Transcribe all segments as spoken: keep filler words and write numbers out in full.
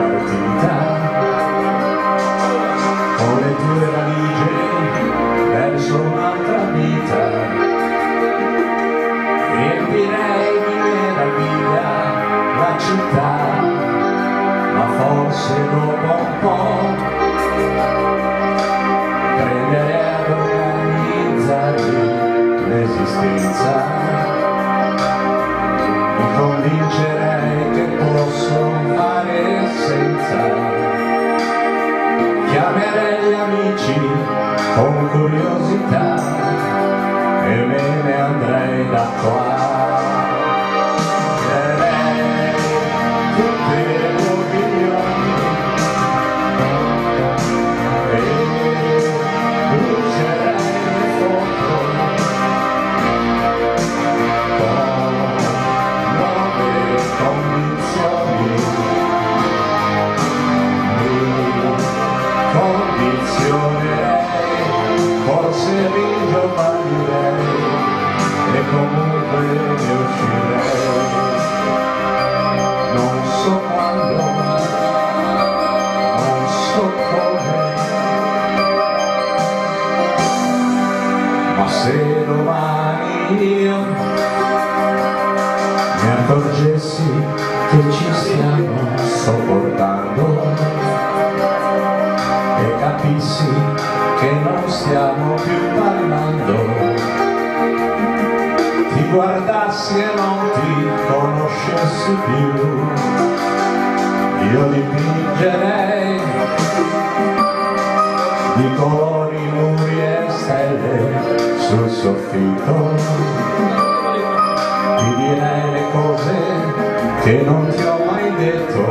partita con le tue valigie verso un'altra vita. Riempirei di meraviglia la città, ma forse dopo un po' prenderei ad organizzare l'esistenza. Mi convincerei che posso fare senza. Chiamerei gli amici con curiosità e me ne andrei da qua. Darei tutte le opinioni e brucerei le foto con nuove condizioni. Mi condizionerei, forse ringiovanirei e comunque ne uscirei. Non so quando, non so come, ma se domani io mi accorgessi che ci stiamo sopportando e capissi che non stiamo più parlando, ti guardassi e non ti conoscessi più, io dipingerei di colori muri e stelle sul soffitto, ti direi le cose che non ti ho mai detto.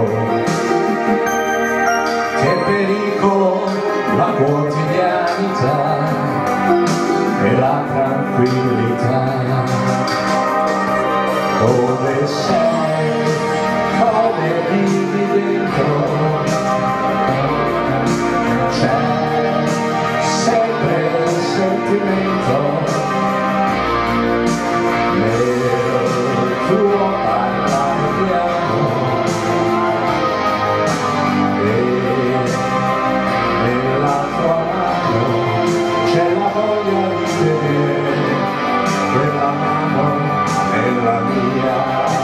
Che pericolo la quotidianità e la tranquillità. Dove sei, come vivi dentro, c'è sempre il sentimento nel tuo parlare piano e nella tua mano c'è la voglia di vedere quella mano nella mia.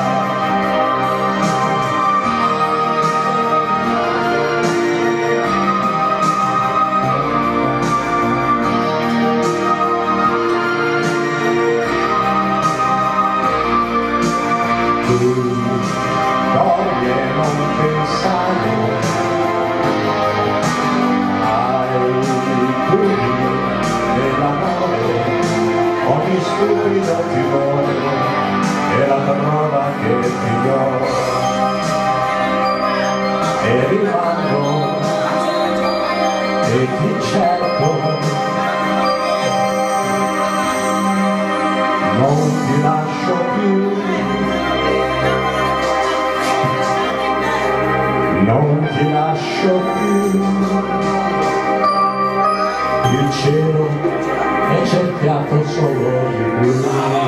Tu dormi e non pensare ai pugni dell'amore, ogni stupido timore e la prova che ti do, e rimango e ti cerco, non ti lascio più, non ti lascio più. Il cielo è cerchiato solo di blu.